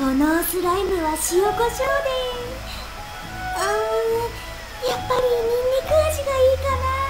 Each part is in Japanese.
のスライムは塩コショウで、やっぱりニンニク味がいいかな。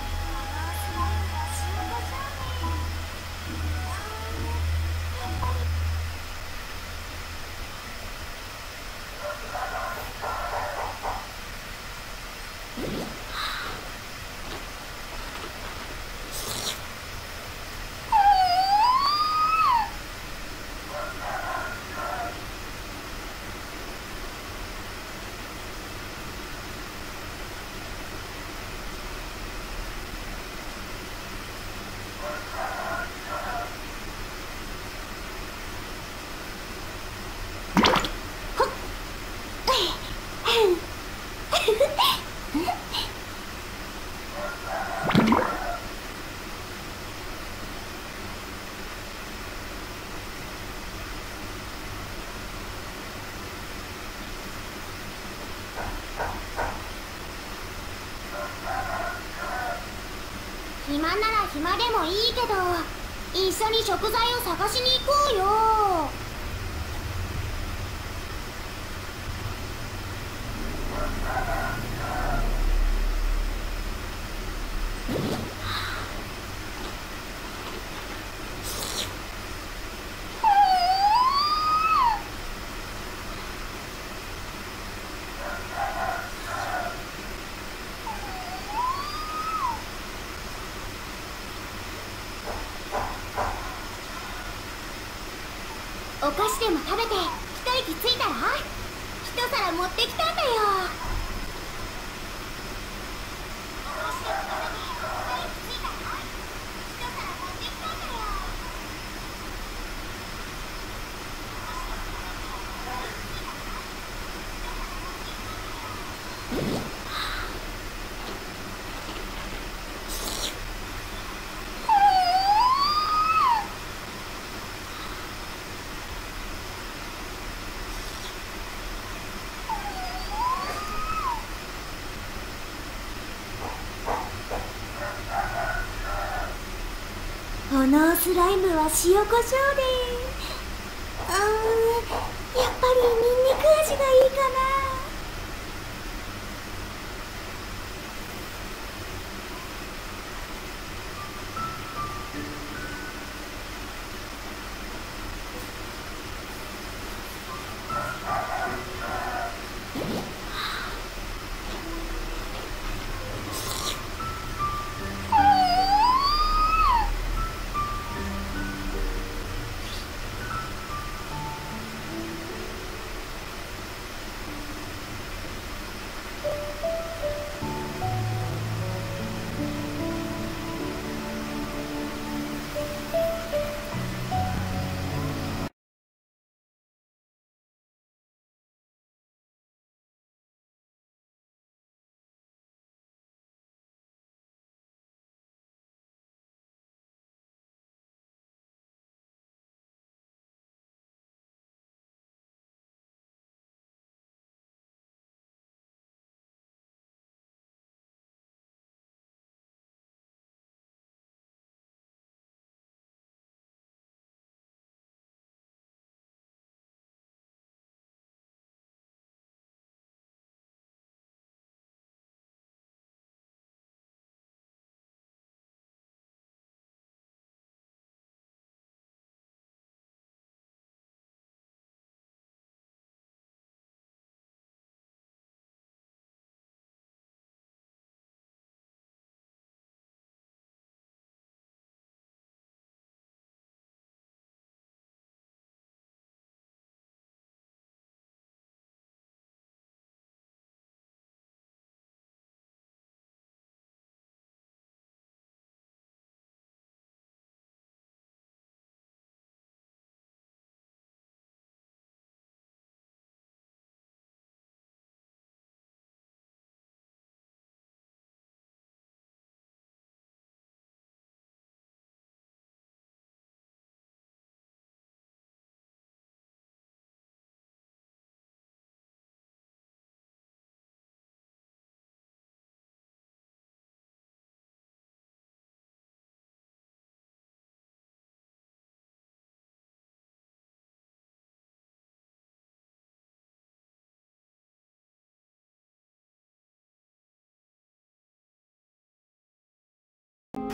暇なら暇でもいいけど、一緒に食材を探しに行こうよ。お菓子でも食べて一息ついたら、一皿持ってきたんだよ。このスライムは塩コショウで、やっぱりニンニク味がいいかな。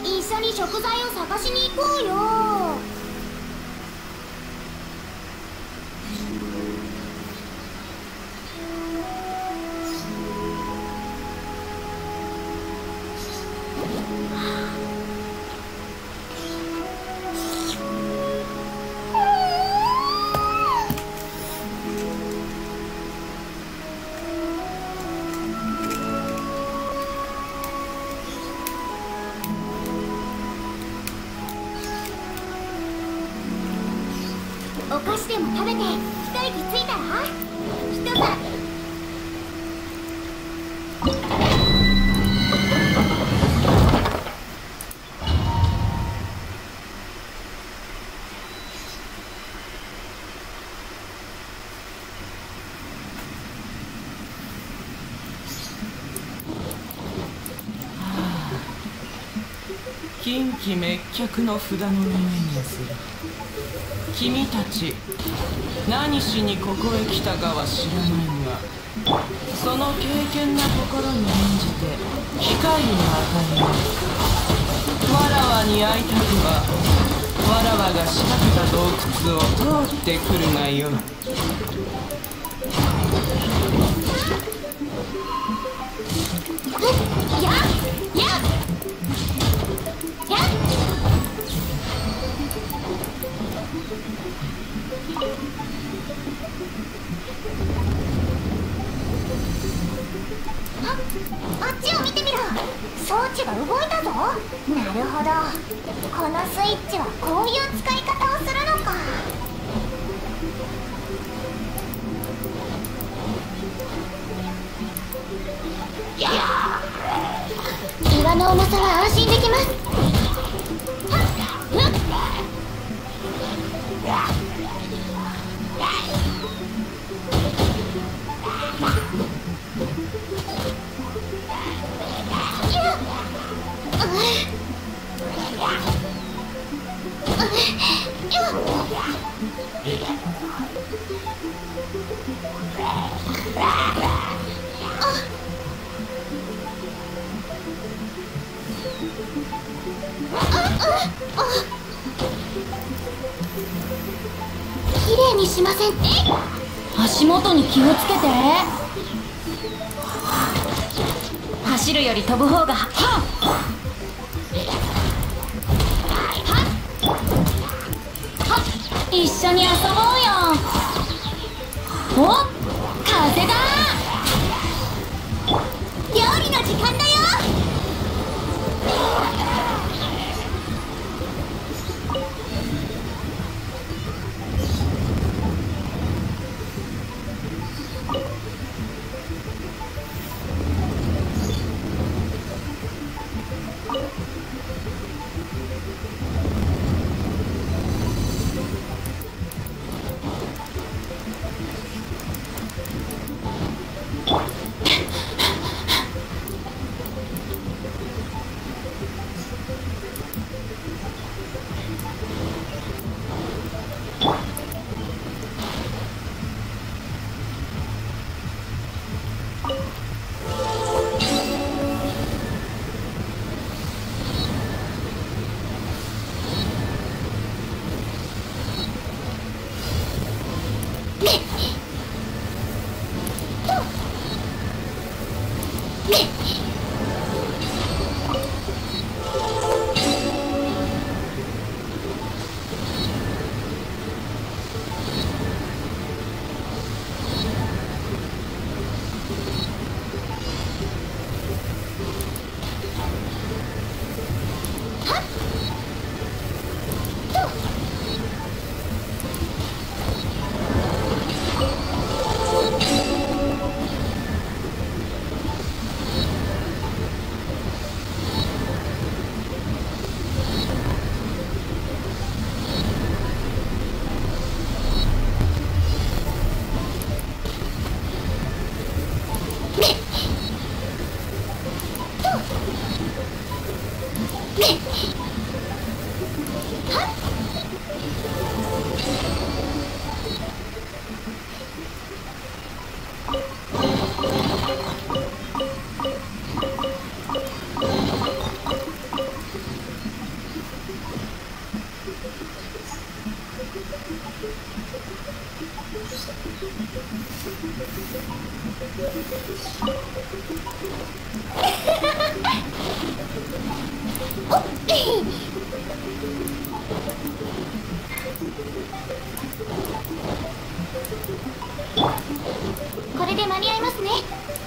一緒に食材を探しに行こうよ。お菓子でも食べて一息ついたら一皿。 近畿滅却の札の匂いがする。君たち何しにここへ来たかは知らないが、その敬虔な心に免じて機会を与えよう。わらわに会いたくばわらわが仕掛けた洞窟を通ってくるがよい。 やっやっやっ。あっちを見てみろ。装置が動いたぞ。なるほど、このスイッチはこういう使い方をするのか。岩の重さは安心できます。きれいにしません。足元に気をつけて。走るより飛ぶ方が一緒に遊ぼうよ。お、風だ。料理の時間だよ。 これで間に合いますね。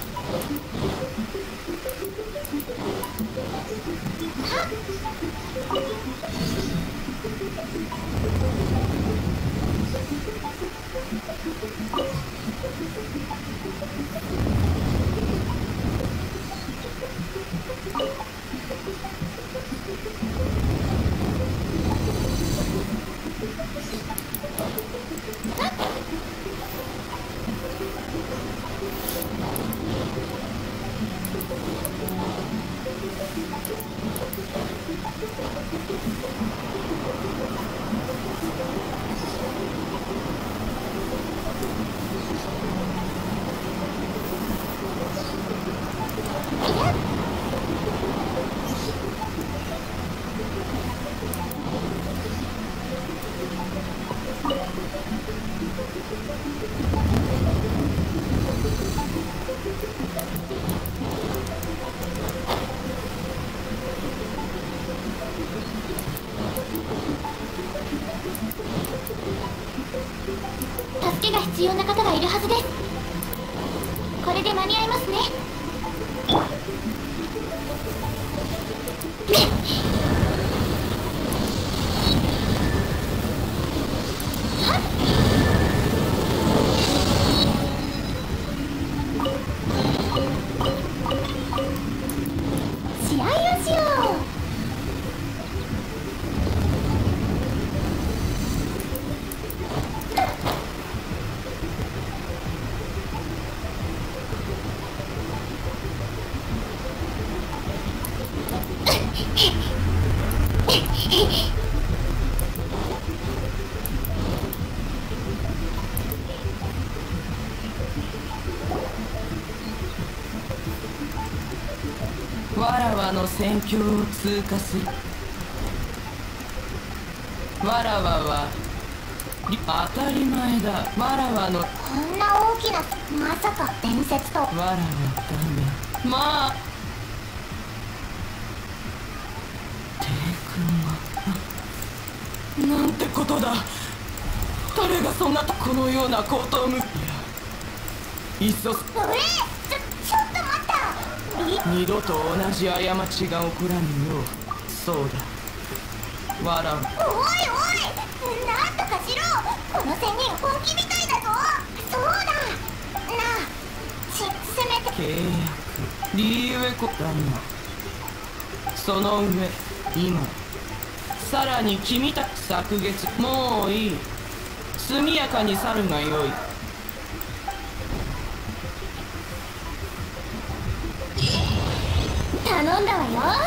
助けが必要な方がいるはずです。これで間に合いますね。試合をしよう。 わらわの戦況を通過する。わらわは当たり前だ。わらわのこんな大きな、まさか伝説と。 わらわだめ。まあ帝君がなんてことだ。誰がそんなこのような高等無いやいっそちょっと待った。 二度と同じ過ちが起こらぬよう。そうだわらわ。 おいおい、なんとかしろ。この仙人本気みたいだぞ。そうだなあ、せめて契約リーウェコだな。その上今さらに君たち昨月もういい。速やかに去るがよい。 頼んだわよ。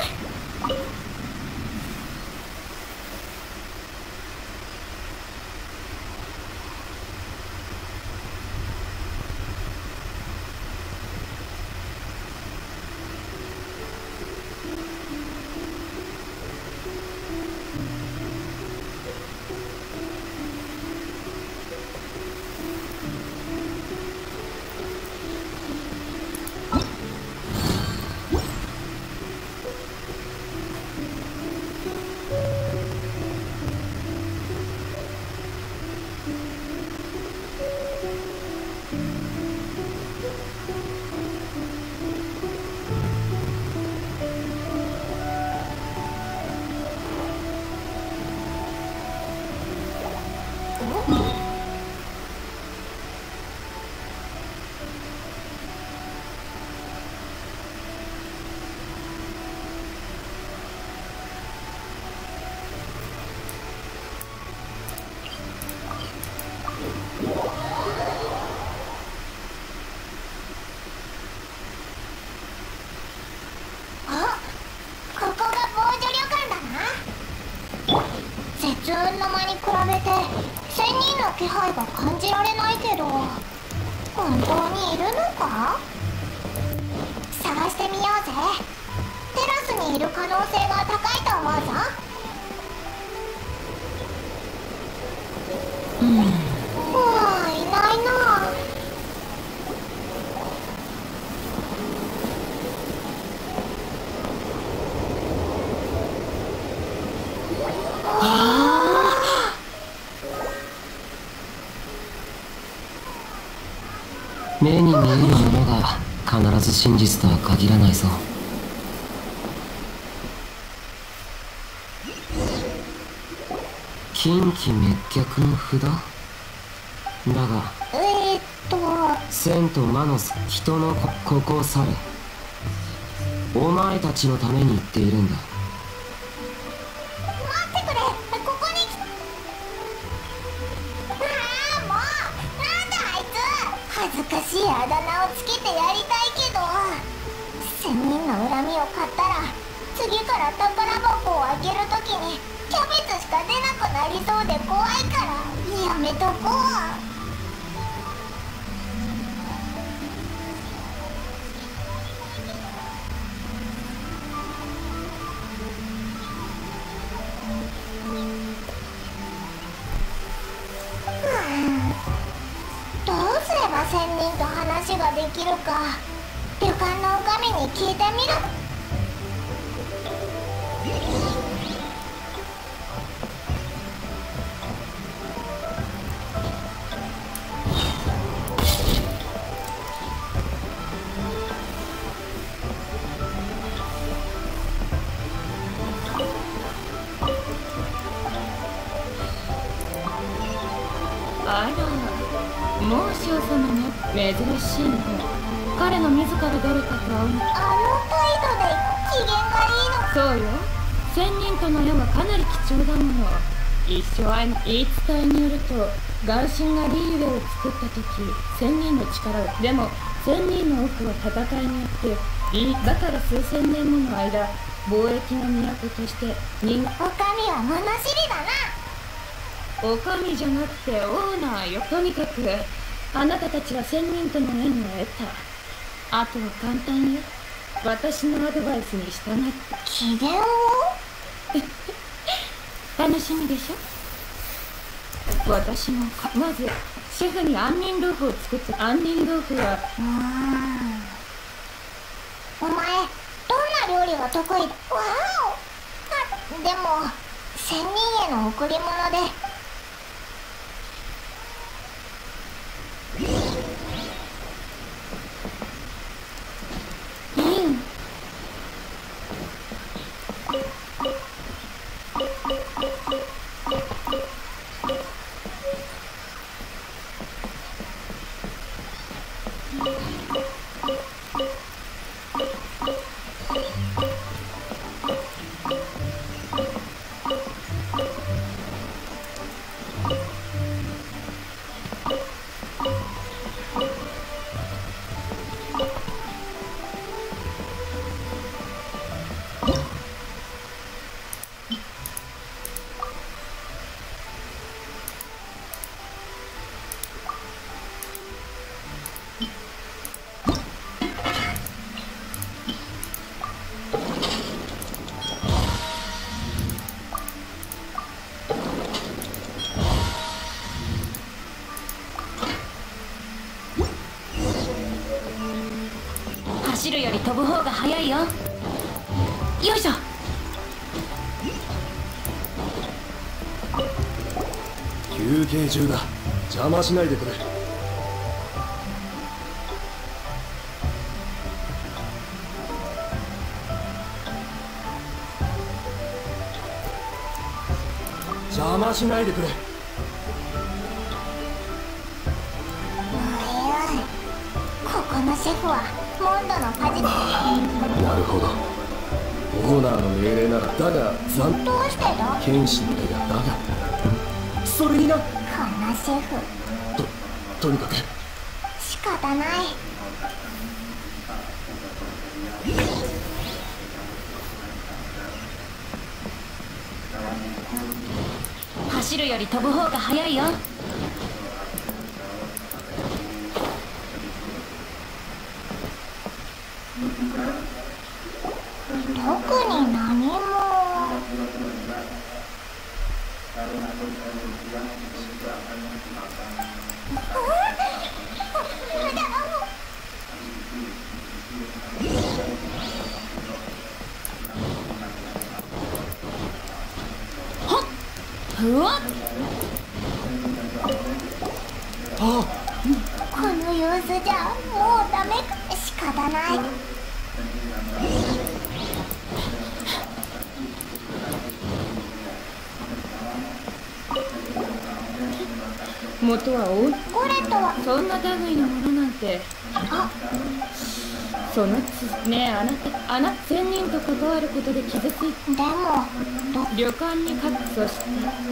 あ、ここが防除旅館だな。絶雲の間に比べて仙人の気配が感じられないけど、本当にいるのか？探してみようぜ。テラスにいる可能性が高いと思うぞ。もういない目に見えるものが必ず真実とは限らないぞ。近畿滅却の札だが、千と魔の人のここを去れ。お前たちのために言っているんだ。 待ってくれ、ここにああ、もうなんだあいつ。恥ずかしいあだ名をつけてやりたいけど、1000人の恨みを買ったら次から宝箱を開けるときにキャベツしか出なくなりそうで怖いからやめとこう。どうすれば1000人と話ができるか旅館の女将に聞いてみる。 あら、もう少様ね。珍しいね。彼の自ら誰かと会うの。 あの態度で機嫌がいいの。 そうよ。1000人との絵はかなり貴重だもの。一生言い伝えによると、ガンシンがリーウェを作った時、1000人の力を。でも1000人の多くは戦いによってだから数千年もの間貿易の都としておかみは物知りだな。 おかみじゃなくてオーナーよ。とにかくあなたたちは1000人との縁を得た。あとは簡単よ。私のアドバイスに従って機嫌を楽しみでしょ。私もまずシェフに杏仁豆腐を作って。杏仁豆腐はお前どんな料理が得意だ。わお。でも1000人への贈り物で走るより飛ぶ方が早いよ。よいしょ。 休憩中だ。邪魔しないでくれ。邪魔しないでくれ。 ここのシェフはモンドのパジ。 なるほど。オーナーの命令なら。だがどうしてだ。 剣士の手が。だがそれにな。 このシェフとにかく仕方ない。 走るより飛ぶ方が早いよ。 特に何も。 うわっ。 あこの様子じゃもうダメか。仕方ない。 元はオゴレットはそんな類のものなんて。そのねえ、あなた仙人と関わることで傷ついて、 でも旅館にそして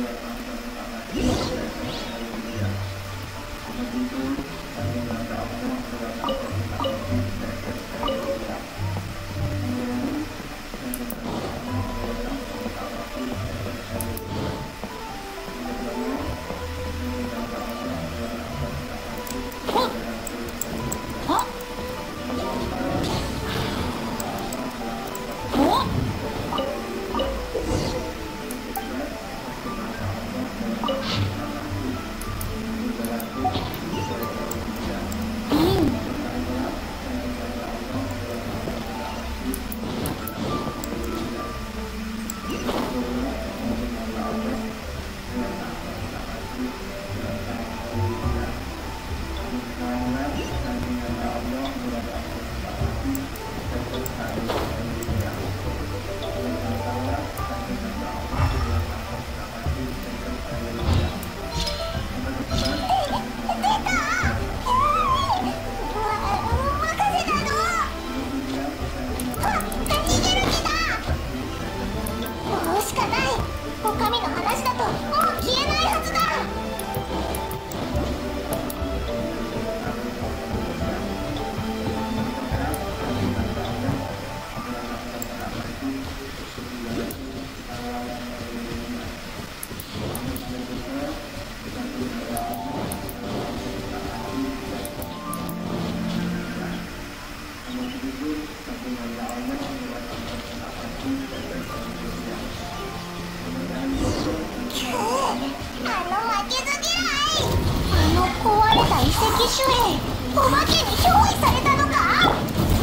お化けに憑依されたのか。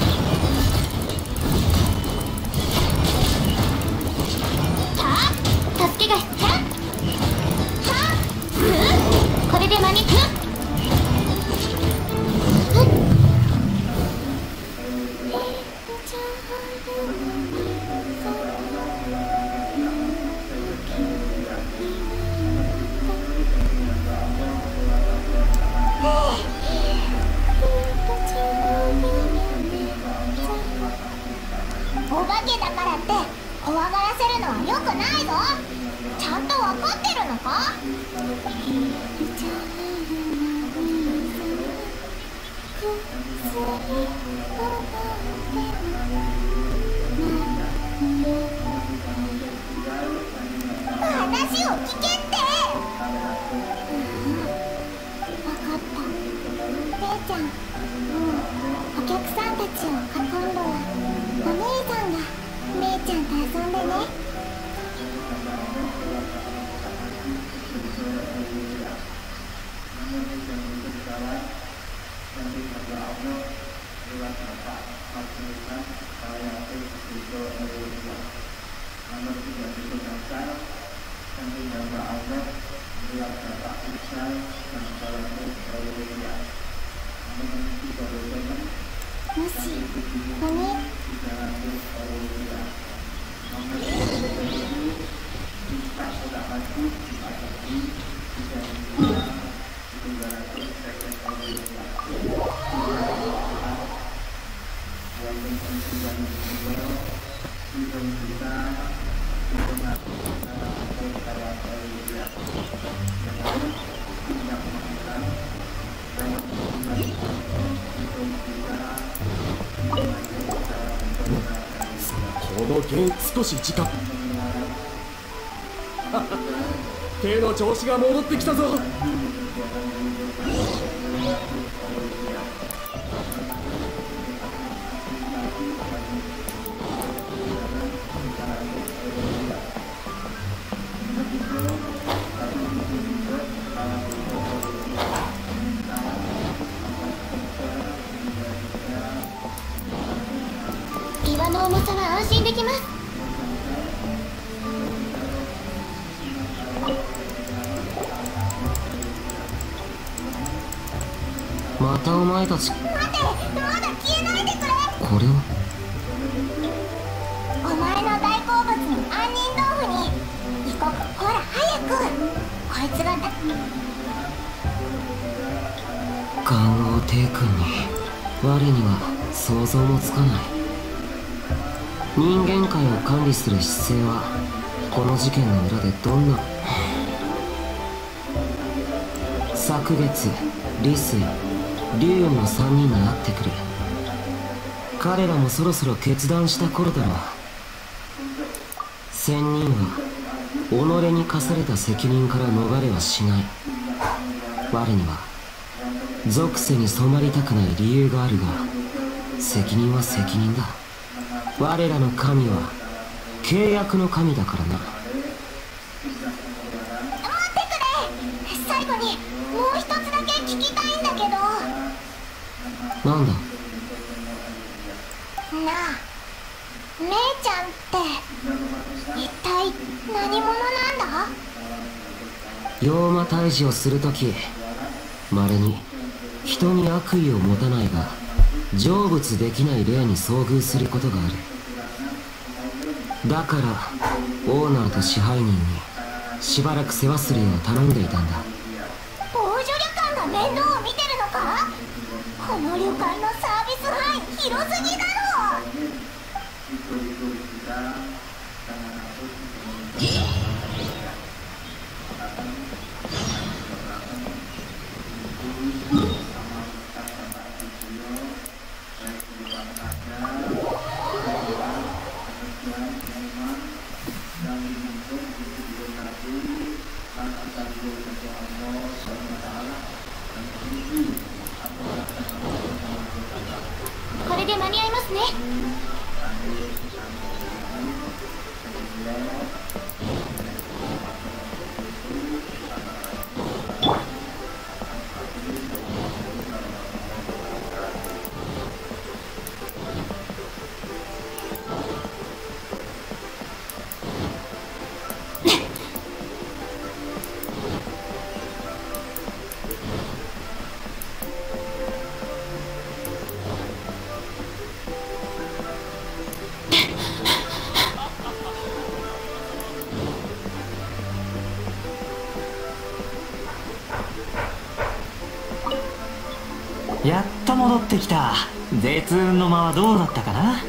助けが必要。これで招く。お化けだからって怖がらせるのは良くないぞ。ちゃんと分かってるのか。話を聞けって。分かった。姉ちゃん、お客さんたちを囲んだらお姉さんが姉ちゃんと遊んでね。もしお姉この剣少し時間手の調子が戻ってきたぞ。 岩の重さは安心できます。 またお前たち。 待て、まだ消えないでくれ。 これはお前の大好物の杏仁豆腐に異国。ほら早く。こいつが元王帝君に我には想像もつかない。人間界を管理する姿勢はこの事件の裏でどんな。昨月李水龍雲の3人に会ってくる。彼らもそろそろ決断した頃だろう。仙人は己に課された責任から逃れはしない。我には属性に染まりたくない理由があるが、責任は責任だ。我らの神は契約の神だからな。 待ってくれ。最後にもう一つだけ聞きたいんだけど。 なんだ。 なあ、姉ちゃんって一体何者なんだ？ 妖魔退治をするとき、稀に人に悪意を持たないが成仏できない霊に遭遇することがある。だからオーナーと支配人にしばらく世話するよう頼んでいたんだ。 防除旅館が面倒を見てるのか？この旅館のサービス範囲広すぎだろ。これで間に合いますね。 やっと戻ってきた。絶運の間はどうだったかな。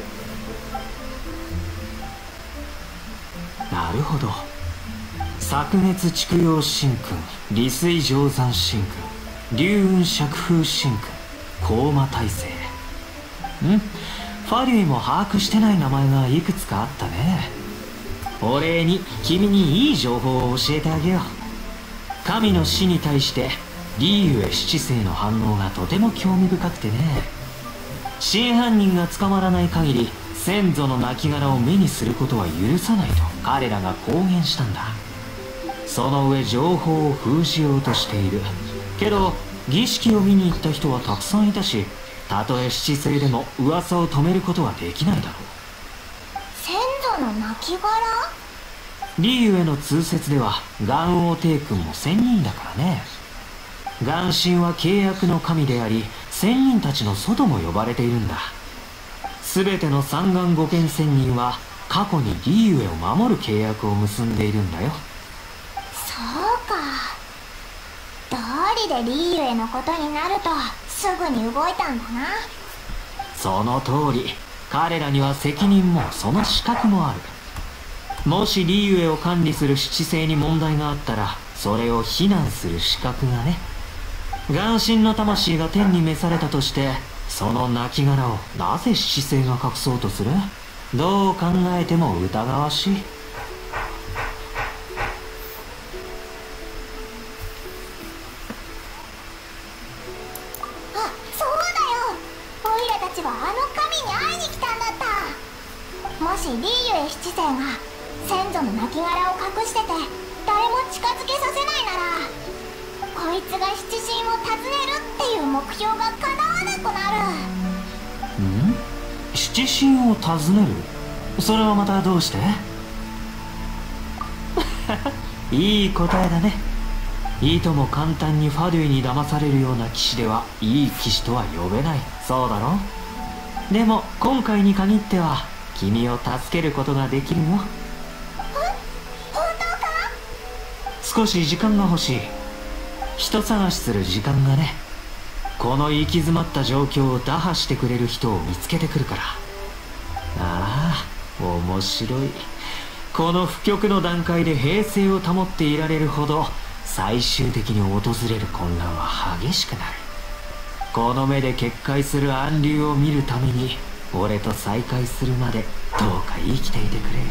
なるほど。昨月筑陽神君、利水定山神君、龍雲釈風神君、高魔大聖。ファリュイも把握してない名前がいくつかあったね。お礼に君にいい情報を教えてあげよう。神の死に対してリーユエ七世の反応がとても興味深くてね。真犯人が捕まらない限り先祖の亡骸を目にすることは許さないと彼らが公言したんだ。その上情報を封じようとしているけど、儀式を見に行った人はたくさんいたし、たとえ七世でも噂を止めることはできないだろう。 先祖の亡骸？ リーユエの通説では元王帝君も仙人だからね。元神は契約の神であり、仙人たちの祖とも呼ばれているんだ。全ての三元五剣仙人は過去にリーユエを守る契約を結んでいるんだよ。 そうか。道理でリーユエのことになるとすぐに動いたんだな。 その通り。彼らには責任もその資格もある。もしリーユエを管理する七星に問題があったら、それを非難する資格がね。元神の魂が天に召されたとして、その亡骸をなぜ七星が隠そうとする？どう考えても疑わしい。 あ、そうだよ。オイラたちはあの神に会いに来たんだった。もしリーユエ七星が先祖の亡骸を隠してて誰も近づけさせないなら、こいつが七神を訪ねるっていう目標が叶わなくなる。 七神を訪ねる？それはまたどうして？いい答えだね。 いとも簡単にファデュイに騙されるような騎士ではいい騎士とは呼べない。そうだろ。でも今回に限っては君を助けることができるよ。 本当か？ 少し時間が欲しい。人探しする時間がね。この行き詰まった状況を打破してくれる人を見つけてくるから。ああ、面白い。この不極の段階で平静を保っていられるほど最終的に訪れる混乱は激しくなる。この目で決壊する暗流を見るために俺と再会するまでどうか生きていてくれよ。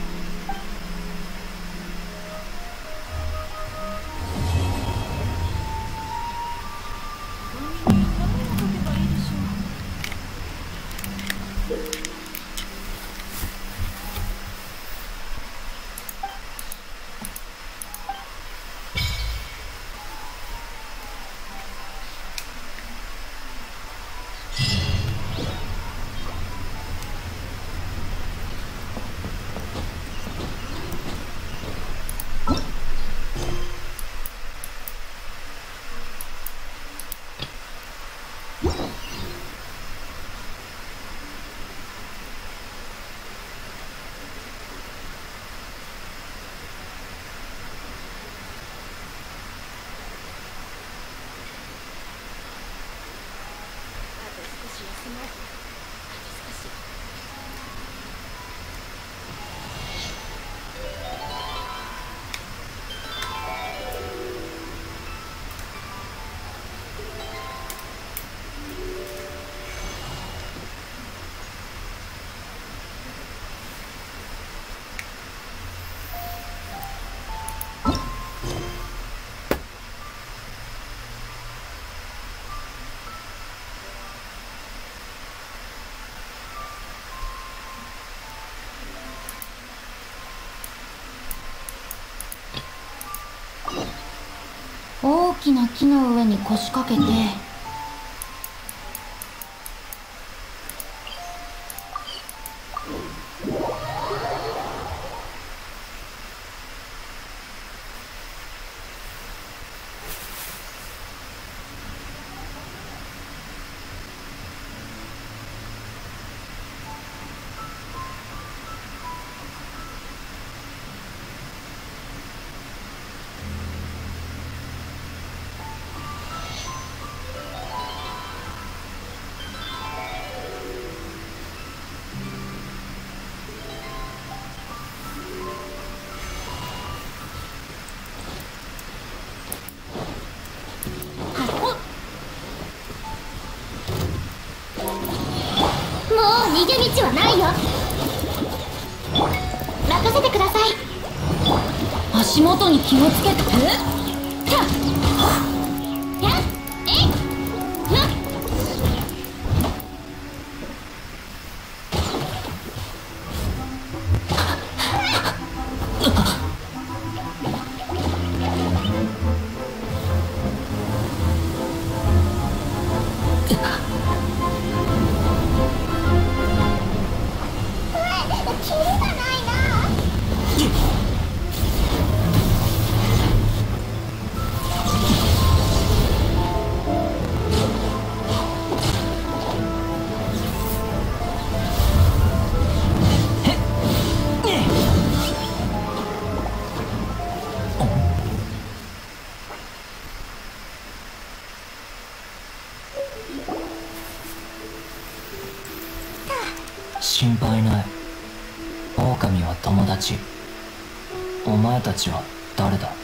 大きな木の上に腰掛けて、 逃げ道はないよ。任せてください。 足元に気をつけて。 心配ない。狼は友達。お前たちは誰だ？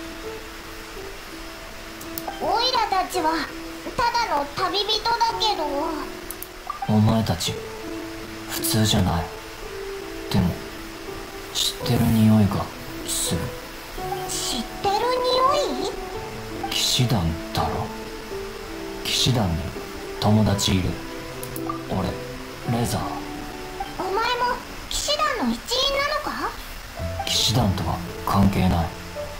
オイラたちはただの旅人だけど。 お前たち普通じゃない。でも知ってる匂いがする。 知ってる匂い？ 騎士団だろ。騎士団に友達いる。俺レザー。 お前も騎士団の一員なのか？ 騎士団とは関係ない。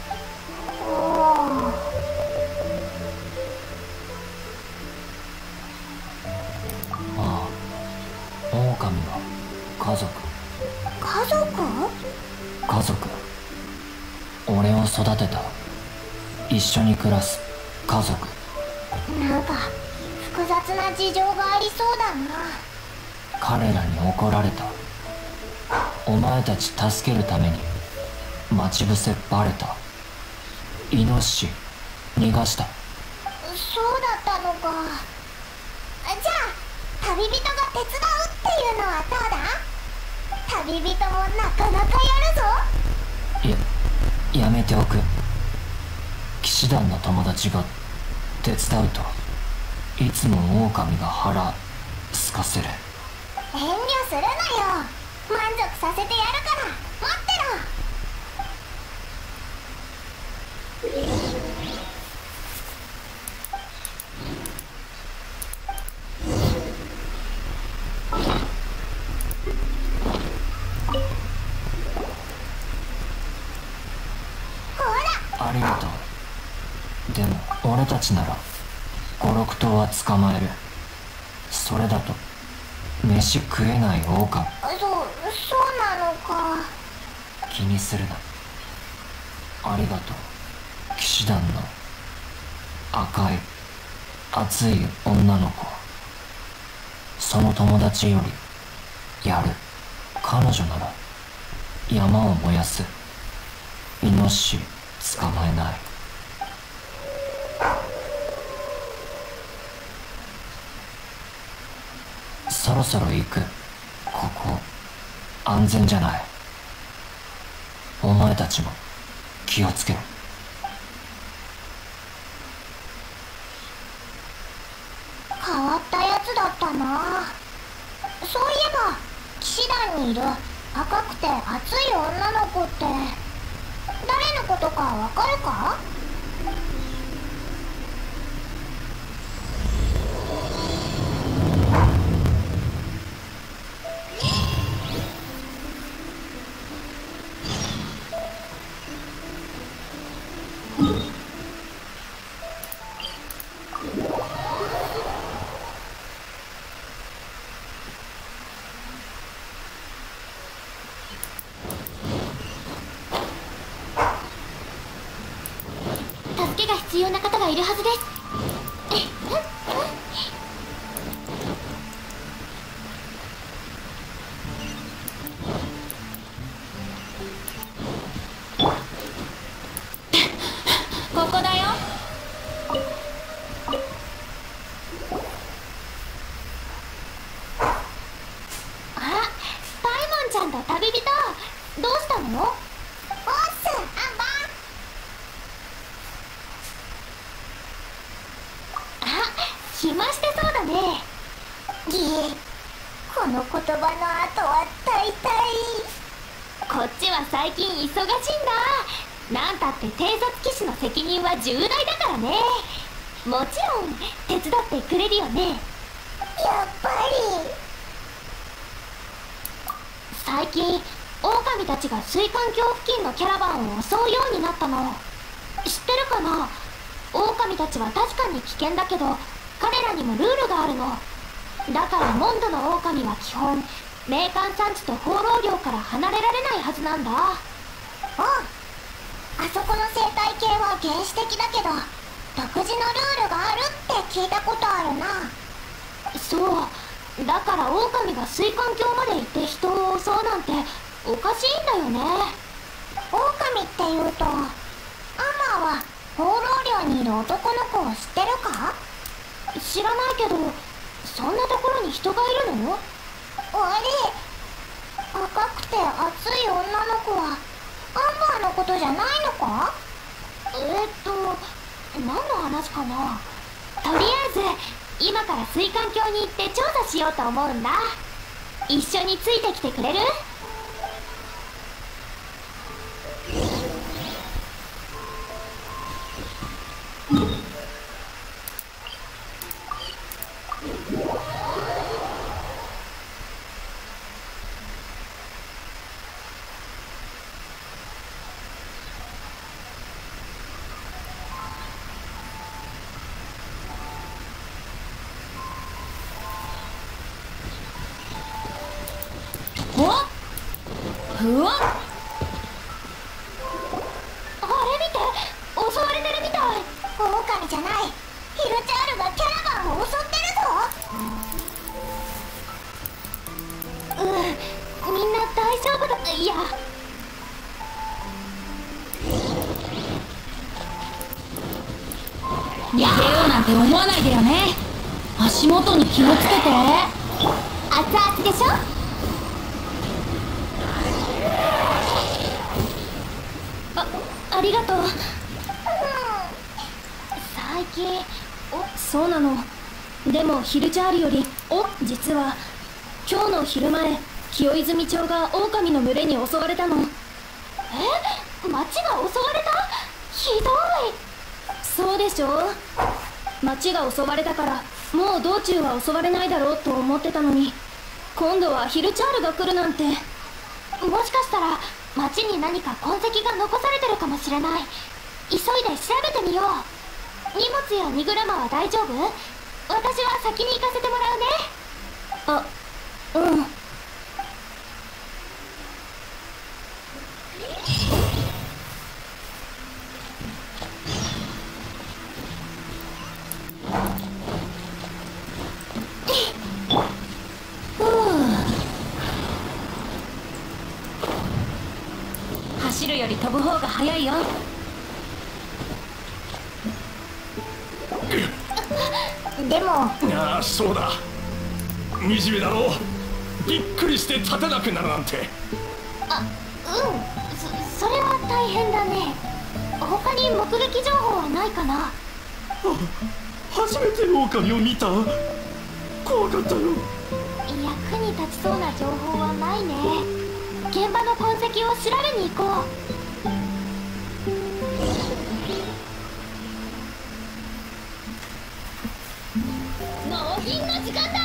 ああ、狼は家族。 家族？ 家族。俺を育てた。 一緒に暮らす家族。 なんか複雑な事情がありそうだな。 彼らに怒られた。お前たち助けるために待ち伏せバレた。イノシシ逃がした。 そうだったのか。じゃあ旅人が手伝うっていうのはどうだ？旅人もなかなかやるぞ。 やめておく。騎士団の友達が手伝うといつも狼が腹すかせる。 遠慮するなよ。満足させてやるから待ってろ。 ありがとう。でも俺たちなら5、6頭は捕まえる。それだと飯食えない狼。 そうなのか。 気にするな。ありがとう騎士団の赤い熱い女の子。その友達よりやる。彼女なら山を燃やす。イノシシ捕まえない。そろそろ行く。ここ安全じゃない。お前たちも気をつけろ。 変わったやつだったな。そういえば騎士団にいる赤くて熱い女の子って誰のことかわかるか？助けが必要な方がいるはずです。ここだよ。あ、パイモンちゃんと旅人、どうしたの？おっす、アンバー。暇してそうだね。この言葉の後は大体。こっちは最近忙しいんだ。なんたって偵察騎士の責任は重大だからね。もちろん手伝ってくれるよね。やっぱり。最近狼たちが水管橋付近のキャラバンを襲うようになったの。知ってるかな？狼たちは確かに危険だけど彼らにもルールがあるの。だからモンドの狼は基本冥環産地と放浪領から離れられないはずなんだ。あそこの生態系は原始的だけど独自のルールがあるって聞いたことあるな。そうだから狼が水管橋まで行って人を襲うなんておかしいんだよね。狼っていうとアンマーは放浪領にいる男の子を知ってるか？知らないけどそんなところに人がいるの？あれ、赤くて熱い女の子はアンバーのことじゃないのか？何の話かな。とりあえず今から水管橋に行って調査しようと思うんだ。一緒についてきてくれる？うわっ、あれ見て、襲われてるみたい。 って思わないでよね。足元に気をつけて。 熱々でしょ。 ありがとう。最近そうなの。でもヒルチャールより実は今日の昼前、清泉町が狼の群れに襲われたの。 町が襲われた？ひどい。 そうでしょ。町が襲われたからもう道中は襲われないだろうと思ってたのに、今度はヒルチャールが来るなんて。 もしかしたら町に何か痕跡が残されてるかもしれない。急いで調べてみよう。荷物や荷車は大丈夫？私は先に行かせてもらうね。 うん。走るより飛ぶ方が早いよ。 でもああ、そうだ。惨めだろう。びっくりして立てなくなるなんて。 それは大変だね。他に目撃情報はないかな？ 初めて狼を見た。怖かったよ。 役に立ちそうな情報はないね。現場の痕跡を調べに行こう。 納品の時間だ。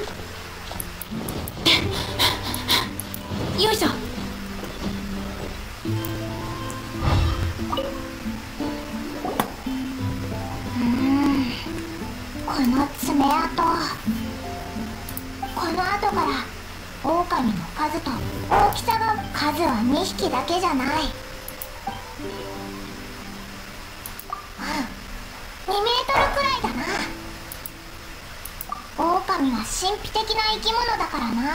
よいしょ。 この爪痕。この後から狼の数と大きさが、数は2匹だけじゃない。2メートルくらいだな。狼は神秘的な生き物だからな。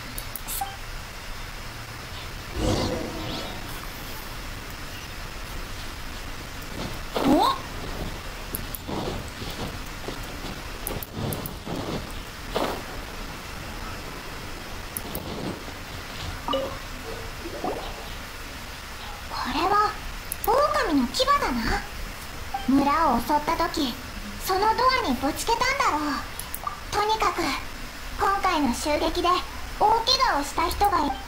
牙だな。村を襲った時、そのドアにぶつけたんだろう。とにかく今回の襲撃で大怪我をした人がい。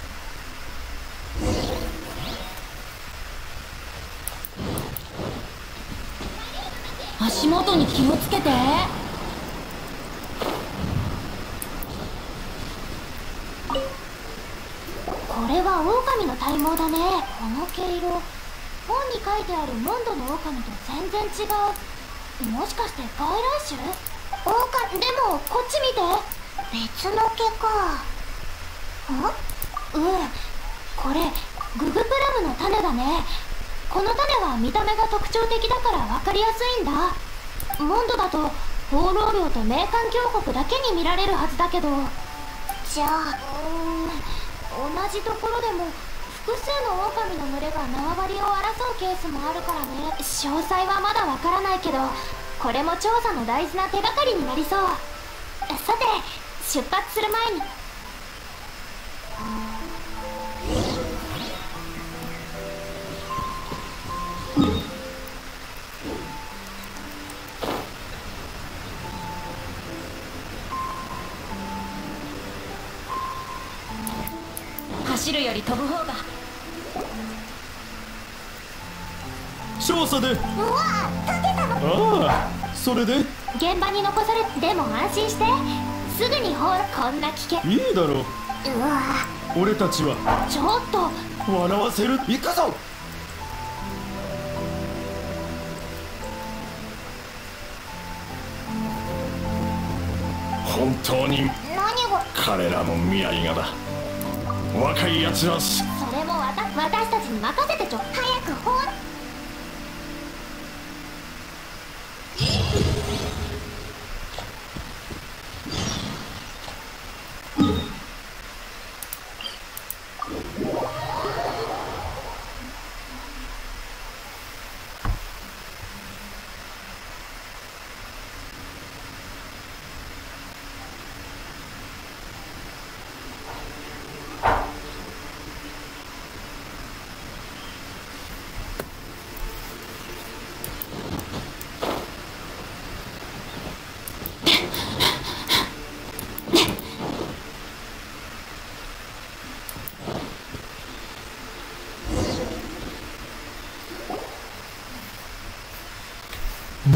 足元に気をつけて。 これは狼の体毛だね。この毛色、本に書いてあるモンドの狼と全然違う。もしかして外来種？狼でもこっち見て。別の毛か。これググプラムの種だね。この種は見た目が特徴的だから分かりやすいんだ。モンドだと放浪領と冥環峡谷だけに見られるはずだけど。じゃあ同じところでも複数の狼の群れが縄張りを争うケースもあるからね。詳細はまだわからないけど、これも調査の大事な手がかりになりそう。さて出発する前に。 走るより飛ぶ方が。 調査で。 うわ、立てたの。 ああ、それで現場に残され。でも安心して、すぐにこんな危険。 いいだろう。 うわ、 俺たちはちょっと笑わせる。行くぞ。本当に何が。 彼らも未来がだ。若いやつはそれも私たちに任せてちょ。早く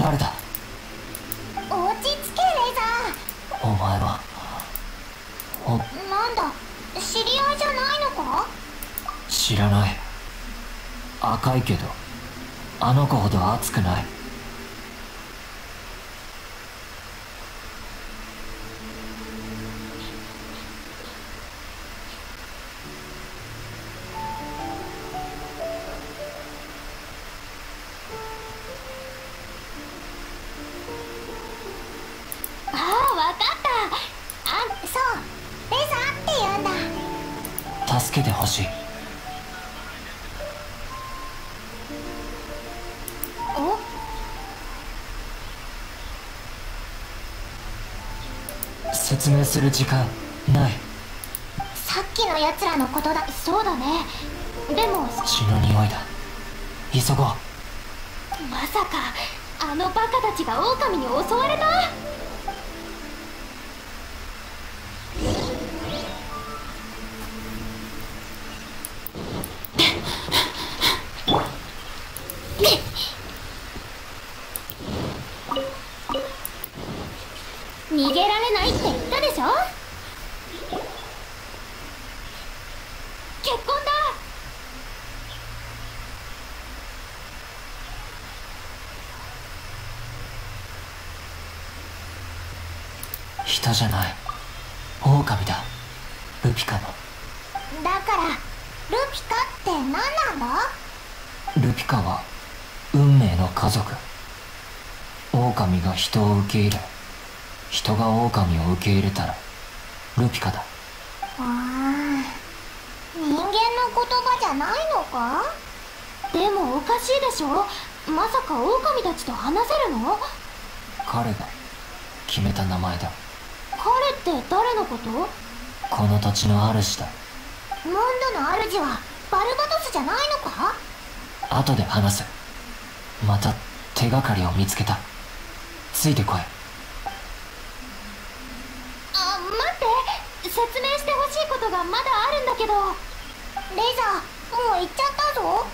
誰だ？ 落ち着けレイザお前はー。なんだ、知り合いじゃないのか？ 知らない。赤いけどあの子ほど熱くない。 ああ、わかった。そう、レザーって言うんだ。 助けてほしい。 お、 説明する時間ない。 さっきのやつらのことだ。そうだね。でも血の匂いだ。急ごう。 まさかあのバカたちが狼に襲われた？逃げられないって言ったでしょ。結婚だ。 人じゃない。狼だ。ルピカの。 だからルピカって何なんだ？ ルピカは運命の家族。狼が人を受け入れ、人が狼を受け入れたらルピカだ。 ああ、人間の言葉じゃないのか？でもおかしいでしょ。まさか狼たちと話せるの？ 彼が決めた名前だ。 彼って誰のこと？ この土地の主だ。 モンドの主はバルバトスじゃないのか？ 後で話す。また手がかりを見つけた。ついてこい。 あ、待って、説明してほしいことがまだあるんだけど。レイザー、もう行っちゃったぞ。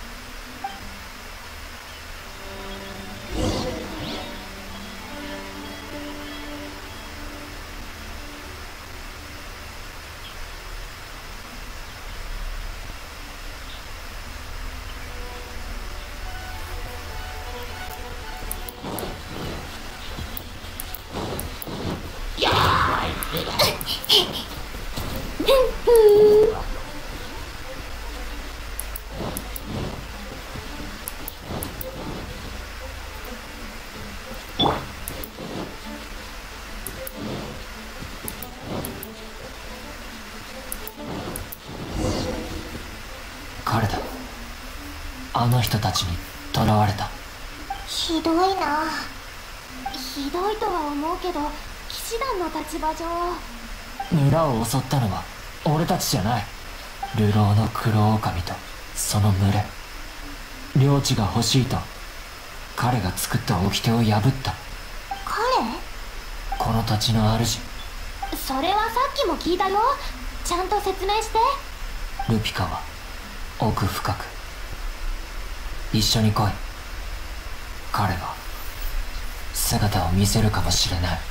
彼だ。あの人たちに囚われた。 ひどいな。ひどいとは思うけど、騎士団の立場上。 村を襲ったのは俺たちじゃない。流浪の黒狼とその群れ。領地が欲しいと彼が作った掟を破った。 彼？ この土地の主。 それはさっきも聞いたよ。ちゃんと説明して。 ルピカは奥深く。一緒に来い。彼が姿を見せるかもしれない。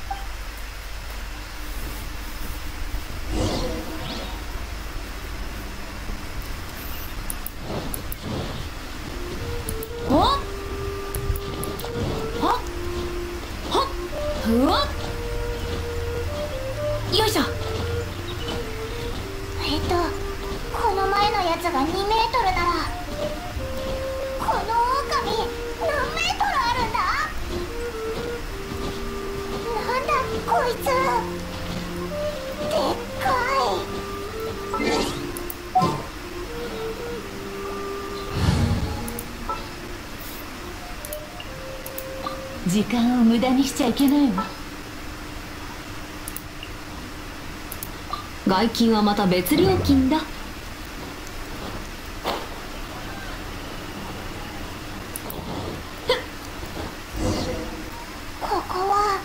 おっはっはっうわっよいしょ。 この前のやつが2メートルなら、この狼何メートルあるんだ？なんだこいつ、でっかい。 時間を無駄にしちゃいけないわ。外金はまた別料金だ。 ここは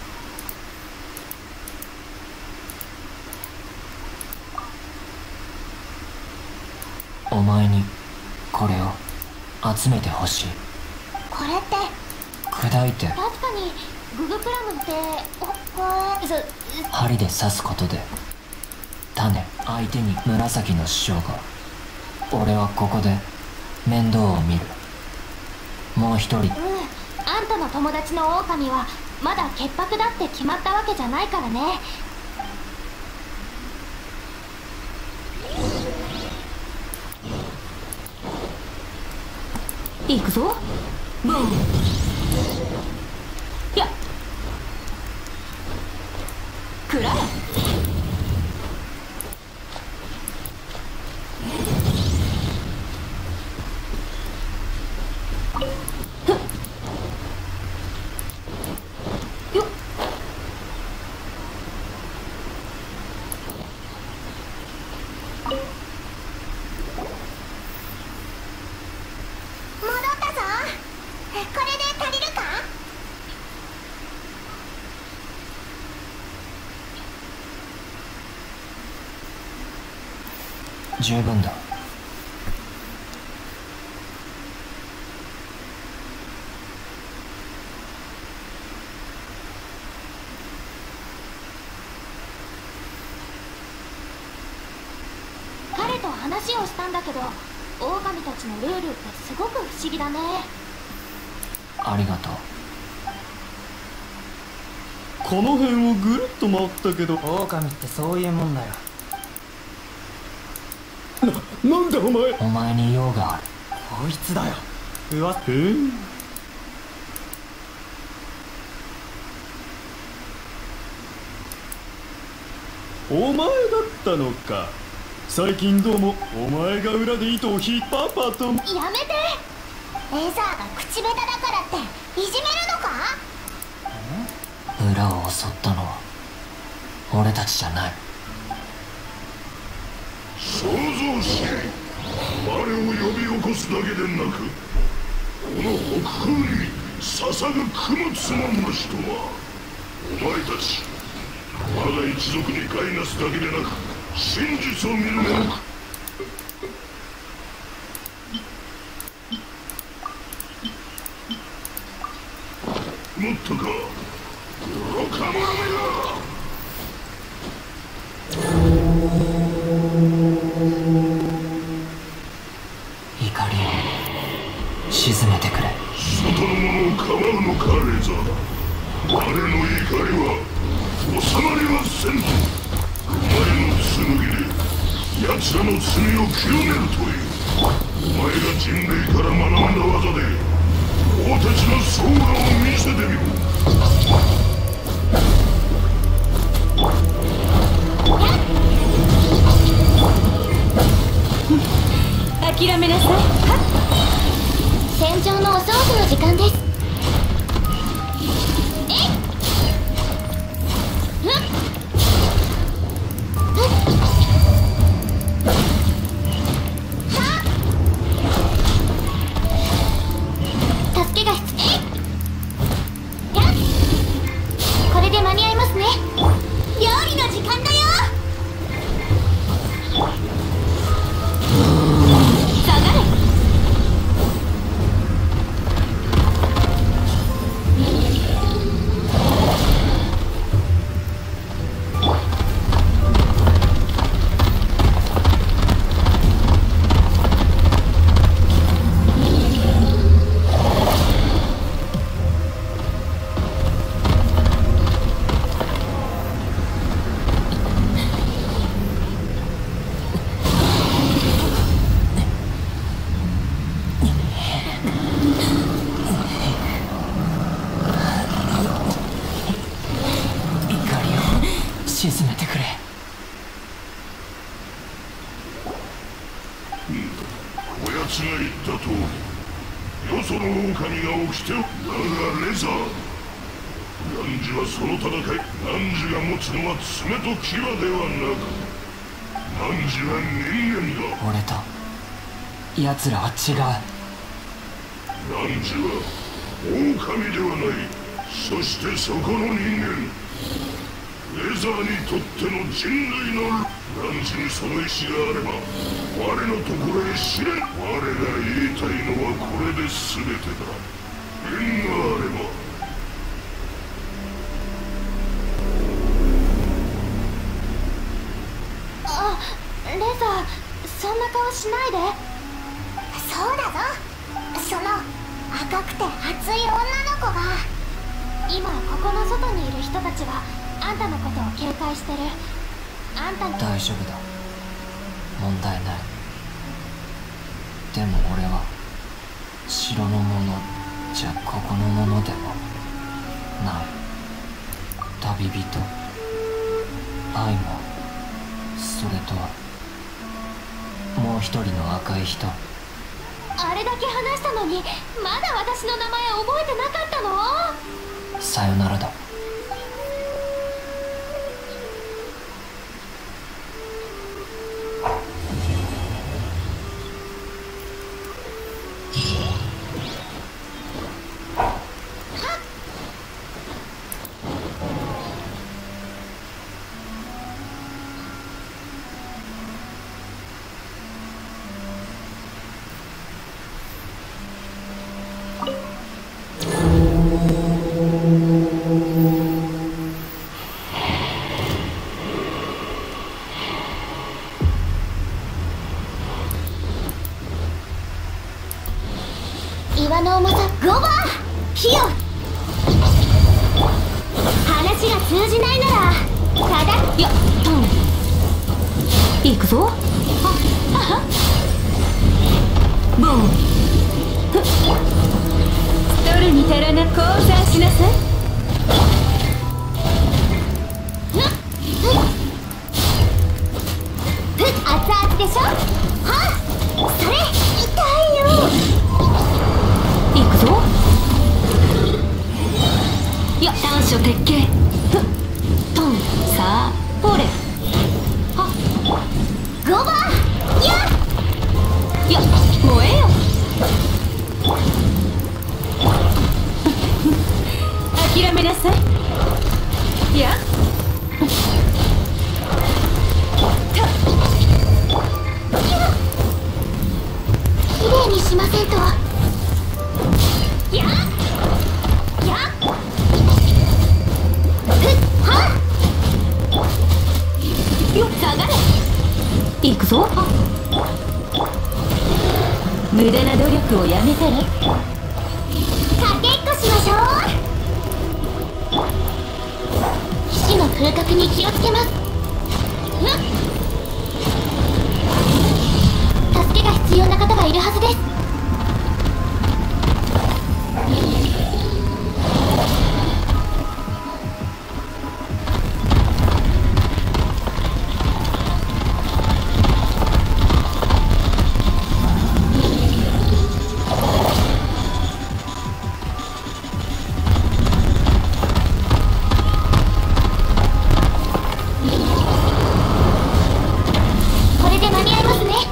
お前にこれを集めてほしい。 これって砕いて確かにググプラムって針で刺すことで種相手に紫の師匠が。俺はここで面倒を見る。もう一人。 あんたの友達の狼はまだ潔白だって決まったわけじゃないからね。行くぞ。ブン。やっくらえ。 十分だ。 彼と話をしたんだけど、狼たちのルールってすごく不思議だね。 ありがとう。 この辺をぐるっと回ったけど、 狼ってそういうもんだよ。 なんだお前。 お前に用がある。 こいつだよ。うわ。 お前だったのか。最近どうもお前が裏で糸を引いたパトン。 やめて。レザーが口下手だからっていじめるのか。 裏を襲ったのは俺たちじゃない。 想像し我を呼び起こすだけでなく、この北風に捧ぐ供物門の人はお前たち我が一族に害なすだけでなく真実を見る目をもっとか愚か者めが。 怒りを鎮めてくれ。 外の者をかばうのかレザー。我の怒りは収まりはせん。お前の剣で奴らの罪を清めるというお前が人類から学んだ技で王たちの総羅を見せてみろ。 諦めなさい。戦場のお掃除の時間です。助けが必要。これで間に合いますね。料理の時間だよ。下がれ。 沈めてくれ。 こやつが言った通りよその狼が起きてだがレザー汝はその戦い汝が持つのは爪と牙ではなく汝は人間だ。 俺と奴らは違う。 汝は狼ではない。そしてそこの人間レザーにとっての人類の汝にその意志があれば我のところへ知れ。我が言いたいのはこれで全てだ。縁があればそんな顔しないで。そうだぞ、その赤くて熱い女の子が。今ここの外にいる人たちはあんたのことを警戒してる。あんたの大丈夫だ、問題ない。でも俺は城のものじゃここのものでもない。旅人、愛も、それともう一人の赤い人。 あれだけ話したのにまだ私の名前覚えてなかったの？ さよならだ。 岩の重さ5バー火よ。話が通じないならただよっと行くぞ。ボンストルに足らな降参しなさい。 熱々でしょ。はっ、それ痛いよ。 行くぞ。や短所鉄拳トンさあほれはっ 5バーやっ燃えよ。諦めなさい。やきれいにしませんと。やっやっはっよっ下がれ。行くぞ。無駄な努力をやめたら。 かけっこしましょう。騎士の風格に気をつけます。助けが必要な方がいるはずです。これで間に合いますね。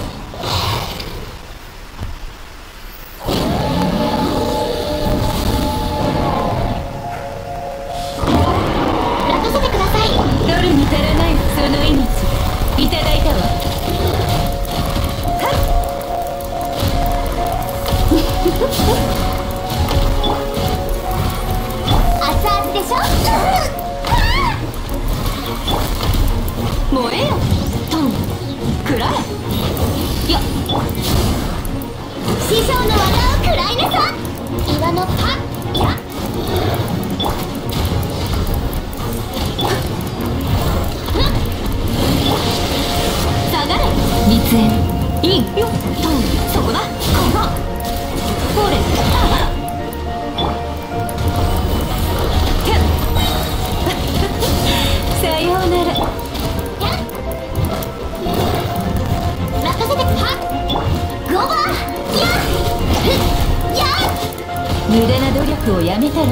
任せてください。 ドルに足らないその命いただいたわ。 熱々でしょ。 燃えよトンくらえ。や師匠の技を食らいなさ。岩のパッやっ下がれ。立縁インよトンそこだ。このほれさようなら。 任せて。はっ5バーやっ無駄な努力をやめたら。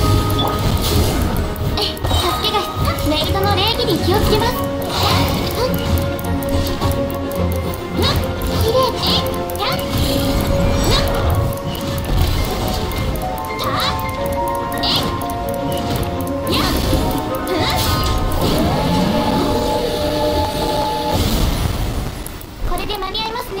助けがメイドの礼儀に気をつけます。きれいにやっこれで間に合いますね。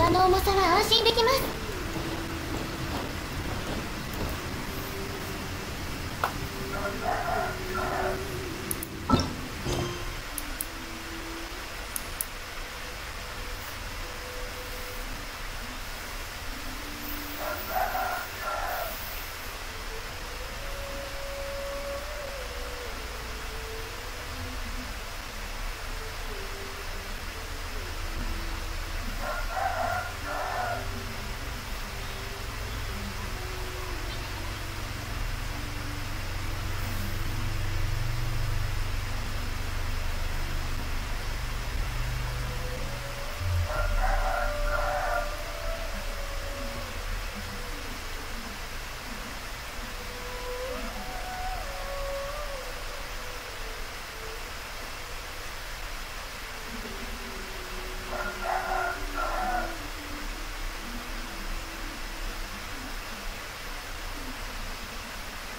札の重さは安心できます。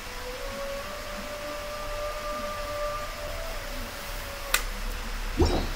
you